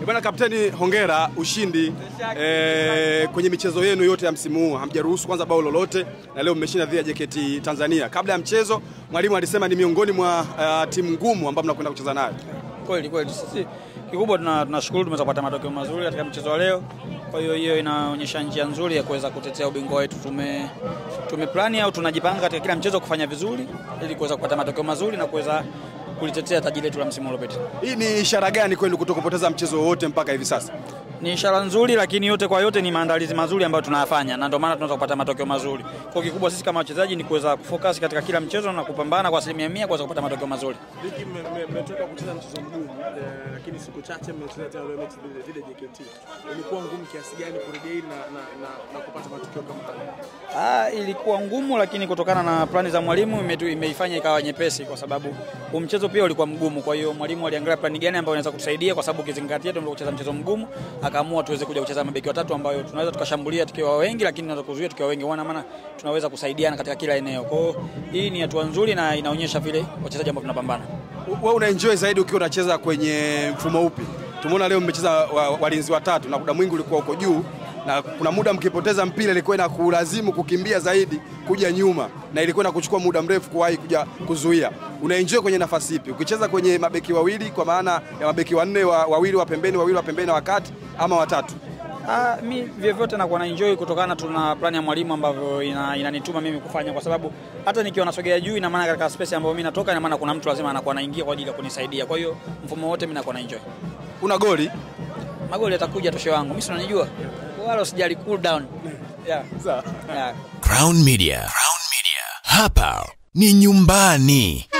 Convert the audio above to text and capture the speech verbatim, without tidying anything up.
Bwana kapteni, hongera ushindi e, kwenye michezo yenu yote ya msimu huu. Hamjaruhusu kwanza bao lolote na leo mmeshinda dhidi ya J K T Tanzania. Kabla ya mchezo mwalimu alisema ni miongoni mwa uh, timu ngumu ambayo mnakwenda kucheza nayo. Kweli kweli sisi kikubwa tunashukuru tumeweza kupata matokeo mazuri katika mchezo wa leo. Kwa hiyo hiyo inaonyesha njia nzuri ya kuweza kutetea ubingwa wetu. Tume tumeplani au tunajipanga katika kila mchezo kufanya vizuri ili kuweza kupata matokeo mazuri na kuweza kulitetea taji letu la msimu uliopita. Hii ni ishara gani kwenu kutokupoteza mchezo wote mpaka hivi sasa? Ni ishara nzuri, lakini yote kwa yote ni maandalizi mazuri ambayo tunayafanya na ndio maana tunaweza kupata matokeo mazuri. Kwa kikubwa sisi kama wachezaji ni kuweza kufocus katika kila mchezo na kupambana kwa asilimia mia kuweza kupata matokeo mazuri. Ligi mmetoka kucheza mchezo mgumu, lakini siku chache mmecheza tena leo mechi dhidi ya J K T. Ilikuwa ngumu kiasi gani kurejea na, na, na, na kupata matokeo kama haya? Ah, ilikuwa ngumu, lakini kutokana na plani za mwalimu imeifanya ikawa nyepesi kwa sababu huu mchezo pia ulikuwa mgumu. Kwa hiyo mwalimu aliangalia plani gani ambayo inaweza kutusaidia kwa sababu ukizingatia tunataka kucheza mchezo mgumu, akaamua tuweze kuja kucheza mabeki watatu ambayo tunaweza tukashambulia tukiwa wengi, lakini tunaweza kuzuia tukiwa wengi. Wana maana tunaweza kusaidiana katika kila eneo. Kwa hiyo hii ni hatua nzuri na inaonyesha vile wachezaji ambao tunapambana. Wewe una enjoy zaidi ukiwa unacheza kwenye mfumo upi? Tumeona leo mmecheza walinzi watatu na muda mwingi ulikuwa uko juu na kuna muda mkipoteza mpira ilikuwa inakulazimu kukimbia zaidi kuja nyuma na ilikuwa inakuchukua muda mrefu kuwahi kuja kuzuia. Una enjoy kwenye nafasi ipi? Ukicheza kwenye mabeki wawili kwa maana ya mabeki wanne wa, wawili wa pembeni, wawili wa pembeni na wakati ama watatu? Ah, mimi vyovyote nakuwa na enjoy kutokana tuna plani ya mwalimu ambavyo inanituma ina mimi kufanya kwa sababu hata nikiwa nasogea juu ina maana katika space ambayo mimi natoka ina maana kuna mtu lazima anakuwa anaingia kwa ajili ya kunisaidia. Kwa hiyo mfumo wote mimi nakuwa na enjoy. Una goli? Magoli yatakuja tosho wangu. Mimi si unanijua. Wala usijali, cool down. Yeah. Sawa. Yeah. Crown Media. Crown Media. Hapa ni nyumbani.